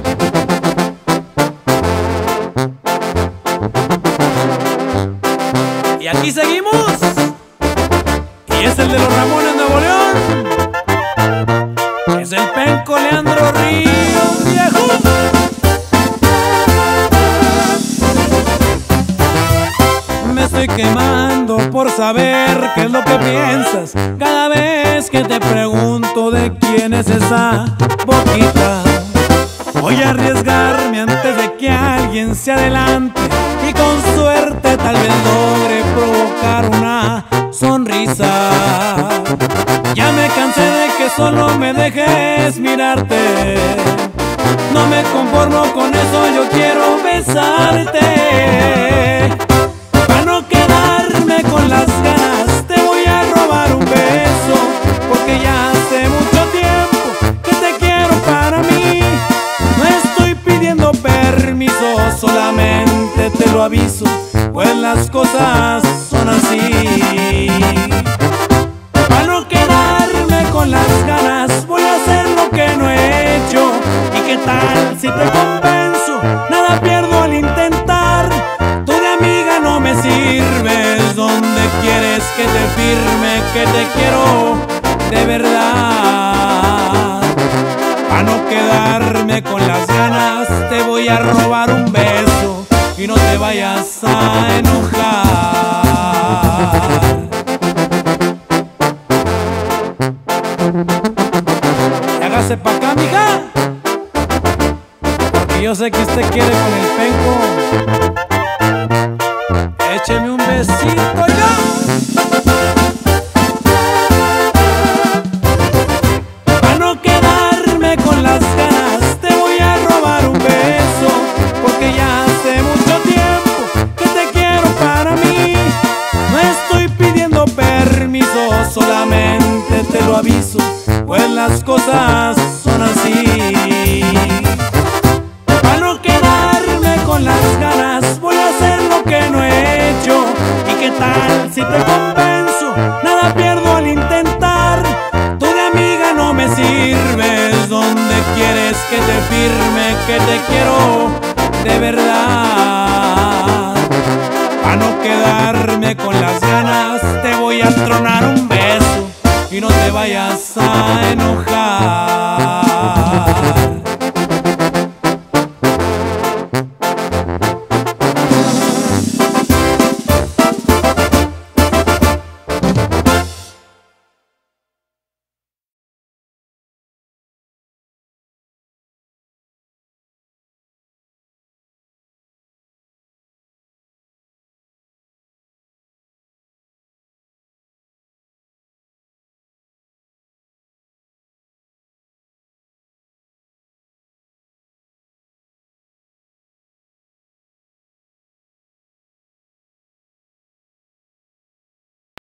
Y aquí seguimos. Y es el de los Ramones, Nuevo León. Es el penco Leandro Ríos, viejo. Me estoy quemando por saber qué es lo que piensas cada vez que te pregunto de quién es esa boquita. Voy a arriesgarme antes de que alguien se adelante y con suerte tal vez logre provocar una sonrisa. Ya me cansé de que solo me dejes mirarte. No me conformo con eso, yo quiero besarte. Para no quedarme con las ganas, te voy a robar un beso, porque ya hace mucho tiempo que te quiero para mí. No estoy pidiendo permiso, solamente te lo aviso, pues las cosas son así. Para no quedarme con las ganas, voy a hacer lo que no he hecho. ¿Y qué tal si te convenzo? Nada pierdo al intentar. Tú de amiga no me sirves, donde quieres que te firme que te quiero de verdad. Para no quedarme con las ganas, te voy a robar un beso y no te vayas a enojar. Y hágase pa' acá, mija, porque yo sé que usted quiere con el penco. Écheme un besito ya. Para no quedarme con las ganas, te voy a robar un beso, porque ya hace mucho tiempo que te quiero para mí. No estoy pidiendo permiso, solamente te lo aviso, pues las cosas son así. Para no quedarme con las ganas, voy a hacer lo que no he hecho. ¿Y qué tal si te convenzo? Nada pierdo al intentar. Tú de amiga no me sirves, donde quieres que te firme que te quiero de verdad. Para no quedarme con las ganas, te voy a tronar un beso y no te vayas a enojar.